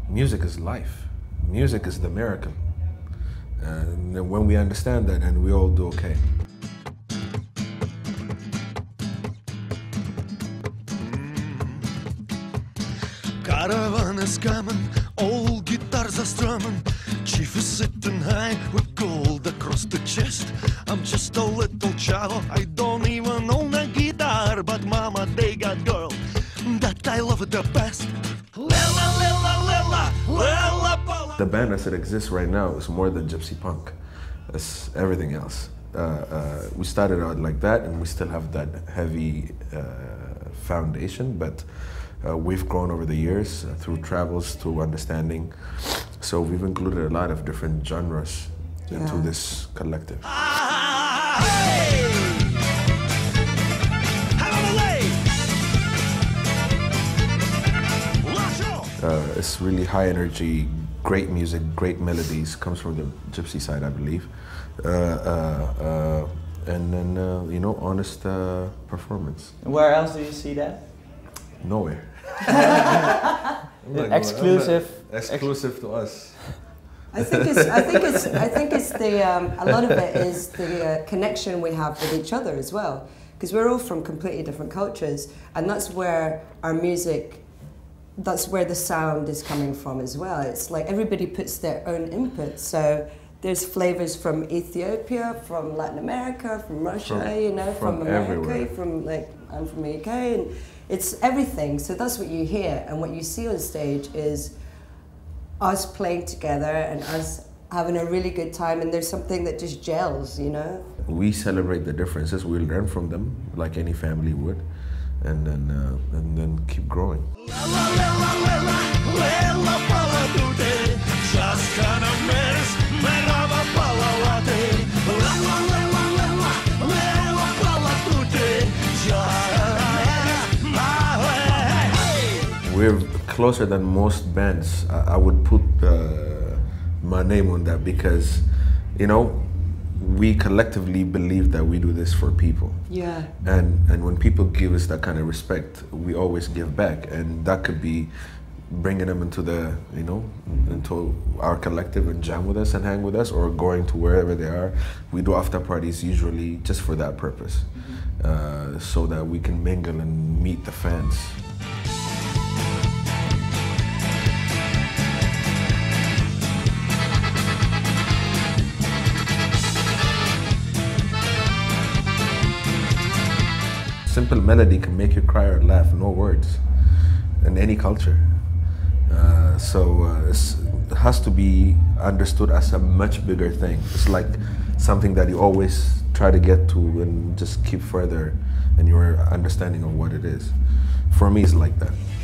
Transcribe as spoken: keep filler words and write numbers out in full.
music is life. Music is the miracle. And when we understand that, and we all do okay. Caravan is coming, old guitars are strumming. Chief is sitting high with gold across the chest. I'm just a little child, I don't even own a guitar, but mama, they got girl that I love the best. Lila, lila, lila, lila, lila. The band as it exists right now is more than gypsy punk. It's everything else. Uh, uh, we started out like that, and we still have that heavy uh, foundation, but uh, we've grown over the years uh, through travels, through understanding. So we've included a lot of different genres yeah. into this collective. Ah, hey! Uh, it's really high energy, great music, great melodies. Comes from the gypsy side, I believe. Uh, uh, uh, and then, uh, you know, honest uh, performance. Where else do you see that? Nowhere. like, exclusive. Exclusive to us. I think it's. I think it's. I think it's the. Um, a lot of it is the uh, connection we have with each other as well, because we're all from completely different cultures, and that's where our music. That's where the sound is coming from as well. It's like everybody puts their own input. So there's flavors from Ethiopia, from Latin America, from Russia, from, you know, from, from America, everywhere. from like I'm from the U K, and it's everything. So that's what you hear, and what you see on stage is us playing together and us having a really good time, and there's something that just gels, you know. We celebrate the differences. We learn from them, like any family would. And then, uh, and then keep growing. We're closer than most bands. I, I would put uh, my name on that because, you know, we collectively believe that we do this for people. Yeah. And and when people give us that kind of respect, we always give back, and that could be bringing them into the, you know, into our collective and jam with us and hang with us, or going to wherever they are. We do after parties usually just for that purpose, mm-hmm. uh, so that we can mingle and meet the fans. Simple melody can make you cry or laugh, no words, in any culture. Uh, so uh, it's, it has to be understood as a much bigger thing. It's like something that you always try to get to and just keep further in your understanding of what it is. For me, it's like that.